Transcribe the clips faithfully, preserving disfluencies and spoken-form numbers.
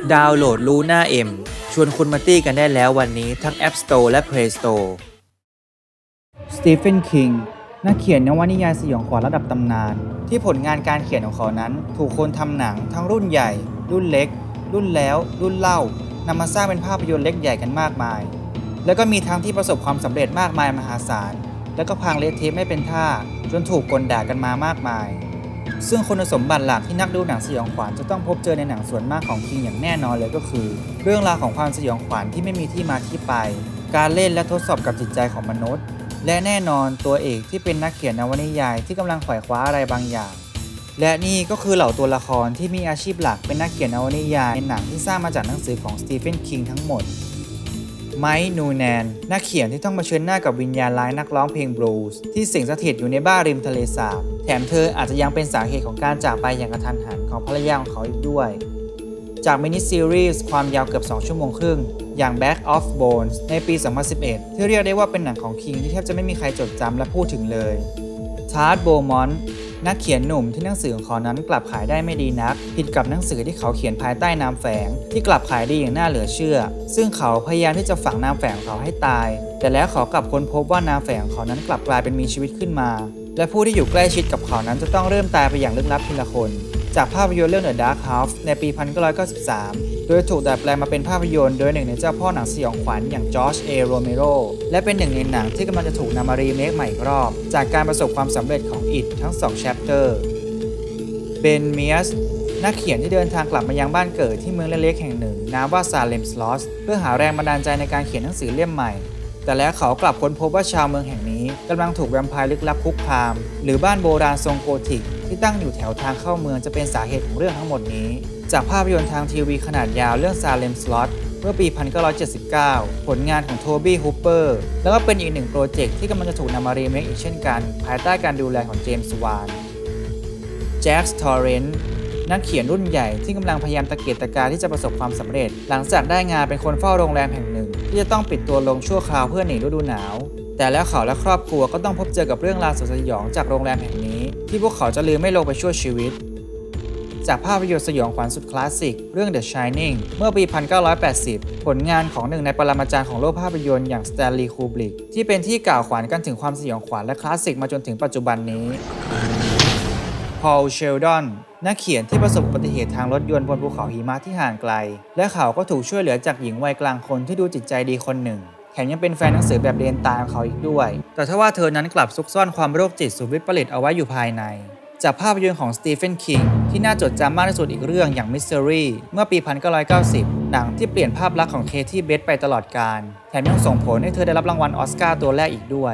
ดาวน์โหลด Luna M ชวนคุณมาตี้กันได้แล้ววันนี้ทั้ง App Store และ Play Store สตีเฟน คิง นักเขียนนวนิยายสยองขวัญระดับตำนานที่ผลงานการเขียนของเขานั้นถูกคนทำหนังทั้งรุ่นใหญ่รุ่นเล็กรุ่นแล้วรุ่นเล่านำมาสร้างเป็นภาพยนตร์เล็กใหญ่กันมากมายแล้วก็มีทั้งที่ประสบความสำเร็จมากมายมหาศาลแล้วก็พังเละเทะไม่เป็นท่าจนถูกกลด่ากันมามากมายซึ่งคุณสมบัติหลักที่นักดูหนังสยองขวัญจะต้องพบเจอในหนังส่วนมากของคิงอย่างแน่นอนเลยก็คือเรื่องราวของความสยองขวัญที่ไม่มีที่มาที่ไปการเล่นและทดสอบกับจิตใจของมนุษย์และแน่นอนตัวเอกที่เป็นนักเขียนนวนิยายที่กำลังไขว่คว้าอะไรบางอย่างและนี่ก็คือเหล่าตัวละครที่มีอาชีพหลักเป็นนักเขียนนวนิยายในหนังที่สร้างมาจากหนังสือของสตีเฟน คิงทั้งหมดไมค์ นูแนนนักเขียนที่ต้องเผชิญหน้ากับวิญญาณร้ายนักร้องเพลงบลูส์ที่สิงสถิตอยู่ในบ้านริมทะเลสาบแถมเธออาจจะยังเป็นสาเหตุของการจากไปอย่างกระทันหันของภรรยาของเขาอีกด้วยจากมินิซีรีส์ความยาวเกือบสองชั่วโมงครึ่งอย่าง Bag of Bones ในปี สองพันสิบเอ็ด ที่เรียกได้ว่าเป็นหนังของคิงที่แทบจะไม่มีใครจดจำและพูดถึงเลยทาร์ต โบมอนต์นักเขียนหนุ่มที่หนังสือของเขานั้นกลับขายได้ไม่ดีนักผิดกับหนังสือที่เขาเขียนภายใต้นามแฝงที่กลับขายดีอย่างน่าเหลือเชื่อซึ่งเขาพยายามที่จะฝังนามแฝงของเขาให้ตายแต่แล้วเขากลับค้นพบว่านามแฝงของเขานั้นกลับกลายเป็นมีชีวิตขึ้นมาและผู้ที่อยู่ใกล้ชิดกับเขานั้นจะต้องเริ่มตายไปอย่างลึกลับทีละคนจากภาพยนตร์เรื่อง The Dark Half ในปี หนึ่งพันเก้าร้อยเก้าสิบสาม โดยถูกดัดแปลงมาเป็นภาพยนตร์โดยหนึ่งในเจ้าพ่อหนังสยองขวัญอย่างจอร์จ เอ โรเมโรและเป็นหนึ่งในหนังที่กำลังจะถูกนำมารีเมคใหม่อีกรอบจากการประสบความสำเร็จของ It ทั้งสอง Chapter เบน เมียสนักเขียนที่เดินทางกลับมายังบ้านเกิดที่เมืองเล็กๆแห่งหนึ่งนามว่าซาเลมสลอสเพื่อหาแรงบันดาลใจในการเขียนหนังสือเล่มใหม่แต่แล้วเขากลับค้นพบว่าชาวเมืองแห่งนี้กำลังถูกแวมไพร์ลึกลับคุกคามหรือบ้านโบราณทรงโกธิกที่ตั้งอยู่แถวทางเข้าเมืองจะเป็นสาเหตุของเรื่องทั้งหมดนี้จากภาพยนตร์ทางทีวีขนาดยาวเรื่อง Salem Slot เมื่อปี หนึ่งพันเก้าร้อยเจ็ดสิบเก้า ผลงานของโทบี้ ฮูปเปอร์แล้วก็เป็นอีกหนึ่งโปรเจกต์ที่กำลังจะถูกนำมารีเมคอีกเช่นกันภายใต้การดูแลของเจมส์ วานแจ็ค ทอร์เรนต์นักเขียนรุ่นใหญ่ที่กำลังพยายามตะเกียกตะกายที่จะประสบความสำเร็จหลังจากได้งานเป็นคนเฝ้าโรงแรมแห่งหนึ่งที่จะต้องปิดตัวลงชั่วคราวเพื่อหนีฤดูหนาวแต่แล้วเขาและครอบครัวก็ต้องพบเจอกับเรื่องราวสยดสยองจากโรงแรมแห่งนี้ที่พวกเขาจะลืมไม่ลงไปชั่วชีวิตจากภาพยนตร์สยองขวัญสุดคลาสสิกเรื่อง The Shining เมื่อปี หนึ่งพันเก้าร้อยแปดสิบ ผลงานของหนึ่งในปรมาจารย์ของโลกภาพยนตร์อย่างสแตนลีย์ คูบริกที่เป็นที่กล่าวขวัญกันถึงความสยองขวัญและคลาสสิกมาจนถึงปัจจุบันนี้พอล เชลดอนนักเขียนที่ประสบอุบัติเหตุทางรถยนต์บนภูเขาหิมะที่ห่างไกลและเขาก็ถูกช่วยเหลือจากหญิงวัยกลางคนที่ดูจิตใจดีคนหนึ่งแถมยังเป็นแฟนหนังสือแบบเรียนตามของเขาอีกด้วยแต่ทว่าเธอนั้นกลับซุกซ่อนความโรคจิตสุดวิปริตเอาไว้อยู่ภายในจากภาพยนตร์ของสตีเฟน คิงที่น่าจดจำมากที่สุดอีกเรื่องอย่าง Mystery เมื่อปี หนึ่งพันเก้าร้อยเก้าสิบ หนังที่เปลี่ยนภาพลักษณ์ของเคที่ เบธไปตลอดกาลแถมยังส่งผลให้เธอได้รับรางวัลออสการ์ตัวแรกอีกด้วย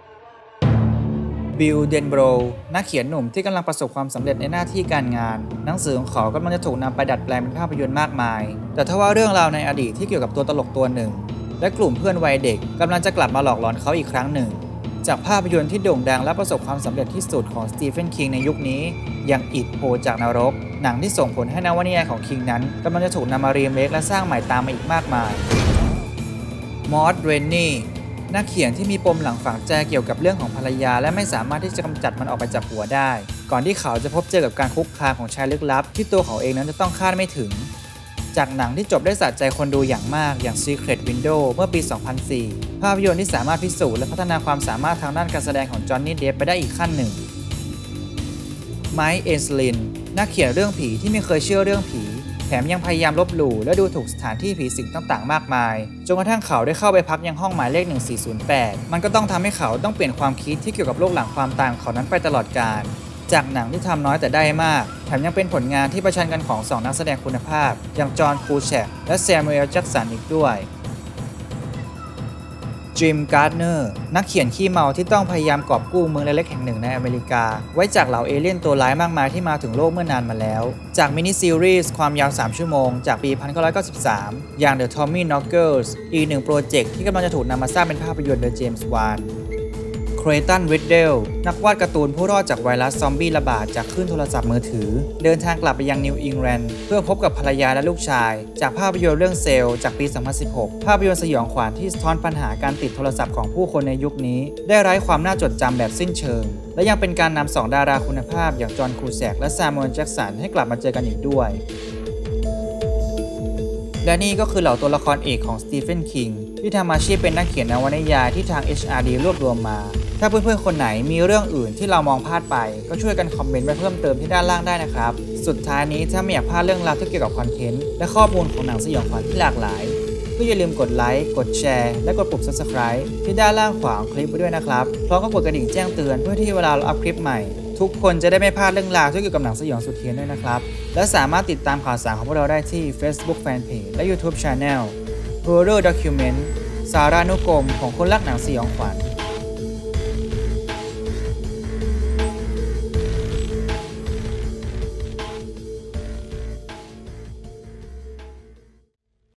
บิล เดนโบรนักเขียนหนุ่มที่กำลังประสบความสำเร็จในหน้าที่การงานหนังสือของเขากำลังจะถูกนำไปดัดแปลงเป็นภาพยนตร์มากมายแต่ทว่าเรื่องราวในอดีตที่เกี่ยวกับตัวตลกตัวหนึ่งและกลุ่มเพื่อนวัยเด็กกำลังจะกลับมาหลอกหลอนเขาอีกครั้งหนึ่งจากภาพยนตร์ที่โด่งดังและประสบความสำเร็จที่สุดของสตีเฟน คิงในยุคนี้อย่าง It โผล่จากนรกหนังที่ส่งผลให้นวนิยายของคิงนั้นกำลังจะถูกนำมารีเมคและสร้างใหม่ตามมาอีกมากมายมอส เรนนี่นักเขียนที่มีปมหลังฝังใจเกี่ยวกับเรื่องของภรรยาและไม่สามารถที่จะกำจัดมันออกไปจากหัวได้ก่อนที่เขาจะพบเจอกับการคุกคามของชายลึกลับที่ตัวเขาเองนั้นจะต้องคาดไม่ถึงจากหนังที่จบได้สะใจคนดูอย่างมากอย่าง Secret Window เมื่อปี สองพันสี่ ภาพยนตร์ที่สามารถพิสูจน์และพัฒนาความสามารถทางด้านการแสดงของจอห์นนี่ เดฟไปได้อีกขั้นหนึ่งไมค์ เอนสลินนักเขียนเรื่องผีที่ไม่เคยเชื่อเรื่องผีแถมยังพยายามลบหลู่และดูถูกสถานที่ผีสิงต่างๆมากมายจนกระทั่งเขาได้เข้าไปพักยังห้องหมายเลขหนึ่งสี่ศูนย์แปดมันก็ต้องทำให้เขาต้องเปลี่ยนความคิดที่เกี่ยวกับโลกหลังความตายของเขานั้นไปตลอดกาลจากหนังที่ทำน้อยแต่ได้มากแถมยังเป็นผลงานที่ประชันกันของสองนักแสดงคุณภาพอย่างจอห์น คูแชกและแซมมูเอล แจ็กสันอีกด้วยจิม การ์ดเนอร์นักเขียนขี้เมาที่ต้องพยายามกอบกู้เมืองเล็กๆแห่งหนึ่งในอเมริกาไว้จากเหล่าเอเลี่ยนตัวร้ายมากมายที่มาถึงโลกเมื่อนานมาแล้วจากมินิซีรีส์ความยาวสามชั่วโมงจากปี หนึ่งพันเก้าร้อยเก้าสิบสาม อย่าง The Tommy Knockers อีกหนึ่งโปรเจกต์ที่กำลังจะถูกนำมาสร้างเป็นภาพยนตร์โดยเจมส์ วานเครตัน ริดเดลนักวาดการ์ตูนผู้รอดจากไวรัสซอมบี้ระบาดจากคลื่นโทรศัพท์มือถือเดินทางกลับไปยังนิวอิงแลนด์เพื่อพบกับภรรยาและลูกชายจากภาพยนตร์เรื่องเซลจากปี สองพันสิบหก ภาพยนตร์สยองขวัญที่สะท้อนปัญหาการติดโทรศัพท์ของผู้คนในยุคนี้ได้ไร้ความน่าจดจำแบบสิ้นเชิงและยังเป็นการนำสองดาราคุณภาพอย่างจอห์น คูแซกและแซมมูเอล แจ็กสันให้กลับมาเจอกันอีกด้วยและนี่ก็คือเหล่าตัวละครเอกของสตีเฟนคิงที่ทำอาชีพเป็นนักเขียนนวนิยายที่ทาง เอช อาร์ ดี รวบรวมมาถ้าเพื่อนๆคนไหนมีเรื่องอื่นที่เรามองพลาดไปก็ช่วยกันคอมเมนต์ไว้เพิ่มเติมที่ด้านล่างได้นะครับสุดท้ายนี้ถ้าไม่อยากพลาดเรื่องราวที่เกี่ยวกับคอนเทนต์และข้อมูลของหนังสยองขวัญที่หลากหลายก็อย่าลืมกดไลค์กดแชร์และกดปุ่ม ซับสไครบ์ ที่ด้านล่างขวาของคลิปไว้ด้วยนะครับพร้อมกับกดกระดิ่งแจ้งเตือนเพื่อที่เวลาเราอัพคลิปใหม่ทุกคนจะได้ไม่พลาดเรื่องราวที่เกี่ยวกับหนังสยองสุดเฮี้ยนด้วยนะครับและสามารถติดตามข่าวสารของพวกเราได้ที่ Facebook Fanpage และ YouTube Channel Horror Document สารานุกรมของคนรักหนังสยองขวัญ